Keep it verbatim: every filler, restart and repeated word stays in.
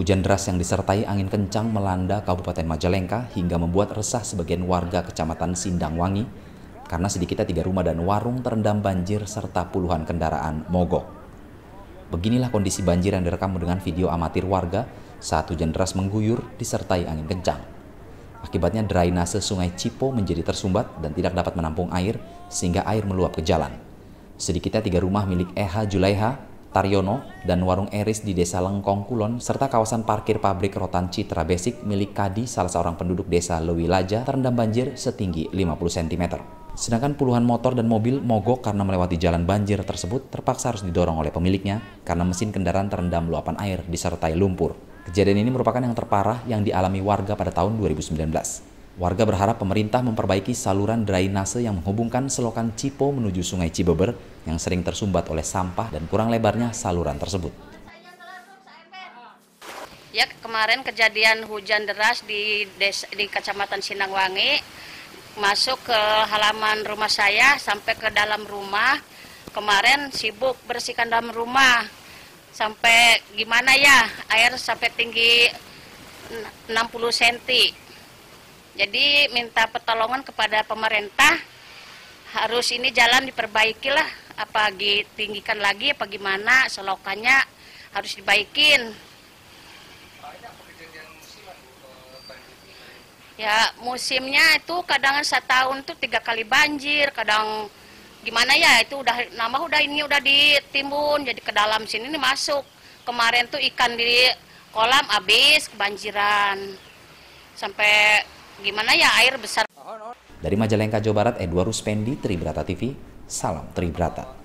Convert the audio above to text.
Hujan deras yang disertai angin kencang melanda Kabupaten Majalengka hingga membuat resah sebagian warga Kecamatan Sindangwangi karena sedikitnya tiga rumah dan warung terendam banjir serta puluhan kendaraan mogok. Beginilah kondisi banjir yang direkam dengan video amatir warga saat hujan deras mengguyur disertai angin kencang. Akibatnya drainase Sungai Cipo menjadi tersumbat dan tidak dapat menampung air sehingga air meluap ke jalan. Sedikitnya tiga rumah milik Eha Julaiha, Taryono, dan warung Eris di Desa Lengkong Kulon, serta kawasan parkir pabrik rotan Citra Basic milik Kadi, salah seorang penduduk Desa Lewilaja, terendam banjir setinggi lima puluh sentimeter. Sedangkan puluhan motor dan mobil mogok karena melewati jalan banjir tersebut terpaksa harus didorong oleh pemiliknya karena mesin kendaraan terendam luapan air disertai lumpur. Kejadian ini merupakan yang terparah yang dialami warga pada tahun dua ribu sembilan belas. Warga berharap pemerintah memperbaiki saluran drainase yang menghubungkan selokan Cipo menuju Sungai Cibeber yang sering tersumbat oleh sampah dan kurang lebarnya saluran tersebut. Ya, kemarin kejadian hujan deras di desa, di Kecamatan Sindangwangi masuk ke halaman rumah saya sampai ke dalam rumah. Kemarin sibuk bersihkan dalam rumah sampai gimana ya, air sampai tinggi enam puluh sentimeter. Jadi minta pertolongan kepada pemerintah, harus ini jalan diperbaiki lah, apa ditinggikan lagi apa gimana, selokannya harus dibaikin. Ya musimnya itu kadang setahun tuh tiga kali banjir, kadang gimana ya, itu udah nambah, udah ini udah ditimbun jadi ke dalam sini nih masuk. Kemarin tuh ikan di kolam habis kebanjiran sampai gimana ya, air besar. Dari Majalengka, Jawa Barat, Edward Ruspendi, Tribrata T V, salam Tribrata.